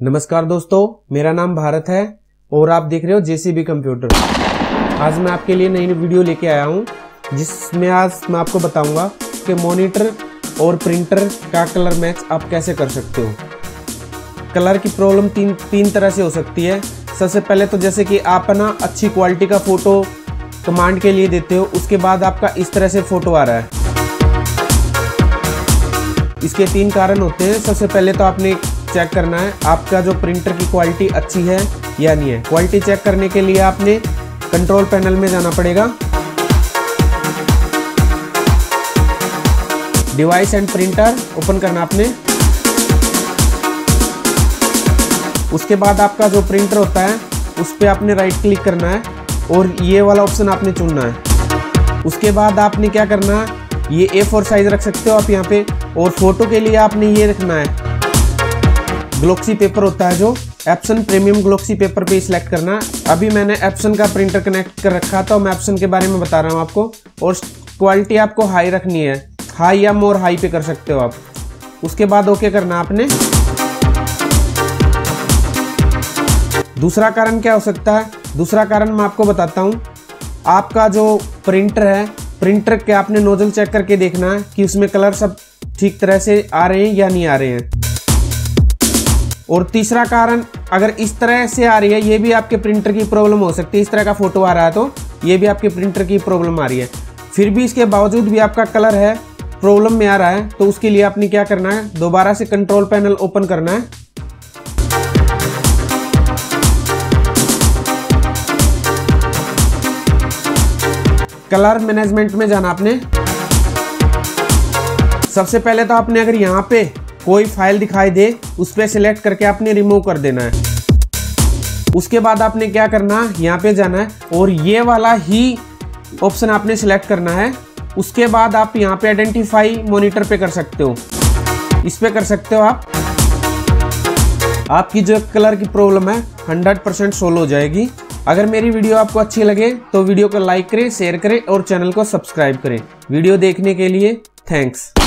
नमस्कार दोस्तों, मेरा नाम भारत है और आप देख रहे हो जेसीबी कंप्यूटर। आज मैं आपके लिए नई वीडियो लेके आया हूं जिसमें आज मैं आपको बताऊंगा कि मॉनिटर और प्रिंटर का कलर मैच आप कैसे कर सकते हो। कलर की प्रॉब्लम तीन तरह से हो सकती है। सबसे पहले तो जैसे कि आप ना अच्छी क्वालिटी का फोटो कमांड के लिए देते हो, उसके बाद आपका इस तरह से फोटो आ रहा है। इसके 3 कारण होते हैं। सबसे पहले तो आपने चेक करना है आपका जो प्रिंटर की क्वालिटी अच्छी है या नहीं है। क्वालिटी चेक करने के लिए आपने कंट्रोल पैनल में जाना पड़ेगा, डिवाइस एंड प्रिंटर ओपन करना आपने। उसके बाद आपका जो प्रिंटर होता है उस पर आपने राइट क्लिक करना है और ये वाला ऑप्शन आपने चुनना है। उसके बाद आपने क्या करना है, ये A4 साइज रख सकते हो आप यहाँ पे। और फोटो के लिए आपने ये रखना है, ग्लॉक्सी पेपर होता है जो एप्सन प्रीमियम ग्लॉक्सी पेपर पे सिलेक्ट करना है। अभी मैंने एप्सन का प्रिंटर कनेक्ट कर रखा था, मैं एप्सन के बारे में बता रहा हूँ आपको। और क्वालिटी आपको हाई रखनी है, हाई या मोर हाई पे कर सकते हो आप। उसके बाद ओके करना आपने। दूसरा कारण क्या हो सकता है, दूसरा कारण मैं आपको बताता हूँ। आपका जो प्रिंटर है, प्रिंटर के आपने नोजल चेक करके देखना है कि उसमें कलर सब ठीक तरह से आ रहे हैं या नहीं आ रहे हैं। और तीसरा कारण, अगर इस तरह से आ रही है, ये भी आपके प्रिंटर की प्रॉब्लम हो सकती है। इस तरह का फोटो आ रहा है तो ये भी आपके प्रिंटर की प्रॉब्लम आ रही है। फिर भी इसके बावजूद भी आपका कलर है प्रॉब्लम में आ रहा है, तो उसके लिए आपने क्या करना है, दोबारा से कंट्रोल पैनल ओपन करना है। कलर मैनेजमेंट में जाना आपने। सबसे पहले तो आपने अगर यहाँ पे कोई फाइल दिखाई दे, उस पर सिलेक्ट करके आपने रिमूव कर देना है। उसके बाद आपने क्या करना, यहाँ पे जाना है और ये वाला ही ऑप्शन आपने सिलेक्ट करना है। उसके बाद आप यहाँ पे आइडेंटिफाई मॉनिटर पे कर सकते हो, इस पे कर सकते हो आप। आपकी जो कलर की प्रॉब्लम है 100% सोल्व हो जाएगी। अगर मेरी वीडियो आपको अच्छी लगे तो वीडियो को लाइक करें, शेयर करें और चैनल को सब्सक्राइब करें। वीडियो देखने के लिए थैंक्स।